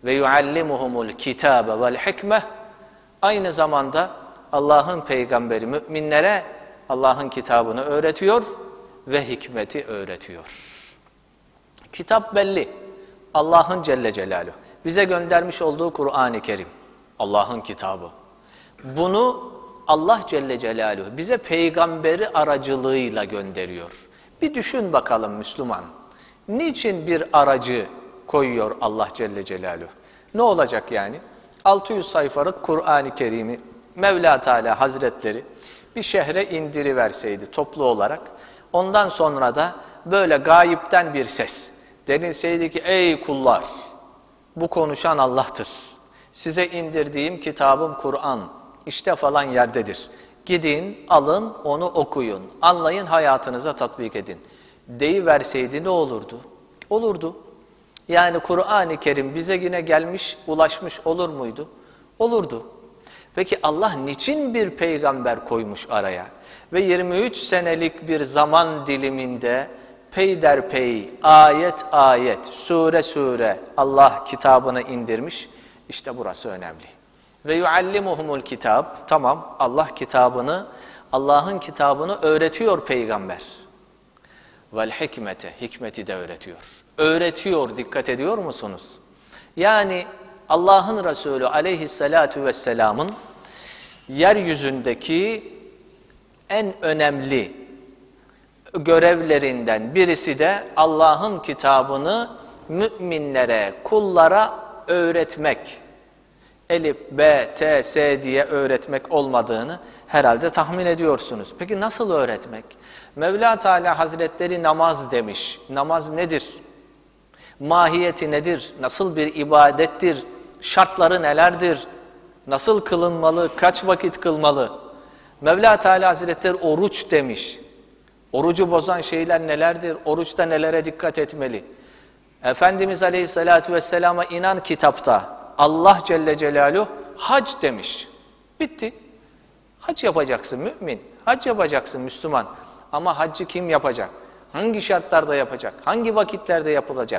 ve yuallimuhumul kitabe vel hikmeh. Aynı zamanda Allah'ın peygamberi müminlere Allah'ın kitabını öğretiyor ve hikmeti öğretiyor. Kitap belli. Allah'ın Celle Celaluhu bize göndermiş olduğu Kur'an-ı Kerim. Allah'ın kitabı. Bunu Allah Celle Celaluhu bize peygamberi aracılığıyla gönderiyor. Bir düşün bakalım Müslüman. Niçin bir aracı koyuyor Allah Celle Celaluhu? Ne olacak yani? 600 sayfalık Kur'an-ı Kerim'i Mevla Teala Hazretleri bir şehre indiriverseydi toplu olarak, ondan sonra da böyle gayipten bir ses denilseydi ki ey kullar, bu konuşan Allah'tır. Size indirdiğim kitabım Kur'an işte falan yerdedir. Gidin, alın, onu okuyun, anlayın, hayatınıza tatbik edin deyiverseydi ne olurdu? Olurdu. Yani Kur'an-ı Kerim bize yine gelmiş, ulaşmış olur muydu? Olurdu. Peki Allah niçin bir peygamber koymuş araya? Ve 23 senelik bir zaman diliminde peyderpey, ayet ayet, sure sure Allah kitabını indirmiş. İşte burası önemli. Ve yuallimuhumul kitab. Tamam, Allah kitabını, Allah'ın kitabını öğretiyor peygamber. Vel hikmete, hikmeti de öğretiyor. Öğretiyor, dikkat ediyor musunuz? Yani Allah'ın Resulü aleyhissalatu vesselamın yeryüzündeki en önemli görevlerinden birisi de Allah'ın kitabını müminlere, kullara öğretmek. Elif, B, T, S diye öğretmek olmadığını herhalde tahmin ediyorsunuz. Peki nasıl öğretmek? Mevla Teala Hazretleri namaz demiş. Namaz nedir? Mahiyeti nedir? Nasıl bir ibadettir? Şartları nelerdir? Nasıl kılınmalı? Kaç vakit kılmalı? Mevla Teala Hazretleri oruç demiş. Orucu bozan şeyler nelerdir? Oruçta nelere dikkat etmeli? Efendimiz Aleyhisselatü Vesselam'a inan kitapta Allah Celle Celaluhu hac demiş. Bitti. Hac yapacaksın mümin. Hac yapacaksın Müslüman. Ama haccı kim yapacak? Hangi şartlarda yapacak? Hangi vakitlerde yapılacak?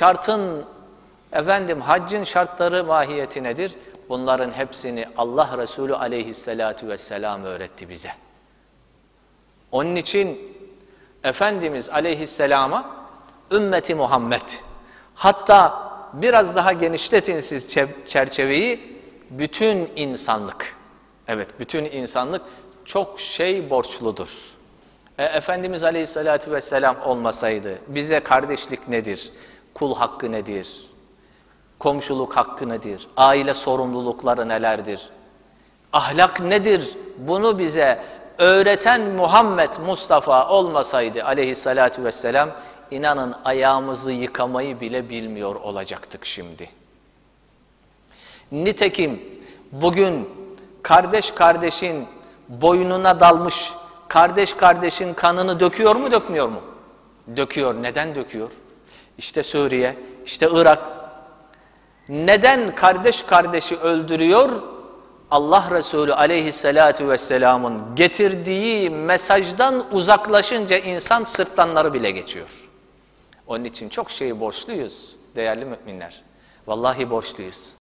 Haccın şartları mahiyeti nedir? Bunların hepsini Allah Resulü Aleyhisselatü Vesselam öğretti bize. Onun için Efendimiz Aleyhisselam'a ümmeti Muhammed, hatta biraz daha genişletin siz çerçeveyi, bütün insanlık, evet bütün insanlık çok şey borçludur. Efendimiz Aleyhisselatü Vesselam olmasaydı bize kardeşlik nedir, kul hakkı nedir, komşuluk hakkı nedir, aile sorumlulukları nelerdir, ahlak nedir, bunu bize öğreten Muhammed Mustafa olmasaydı Aleyhisselatü Vesselam, inanın ayağımızı yıkamayı bile bilmiyor olacaktık şimdi. Nitekim bugün kardeş kardeşin boynuna dalmış, kardeş kardeşin kanını döküyor mu, dökmüyor mu? Döküyor. Neden döküyor? İşte Suriye, işte Irak. Neden kardeş kardeşi öldürüyor? Allah Resulü Aleyhisselatü Vesselam'ın getirdiği mesajdan uzaklaşınca insan sırtlanları bile geçiyor. Onun için çok şey borçluyuz değerli müminler. Vallahi borçluyuz.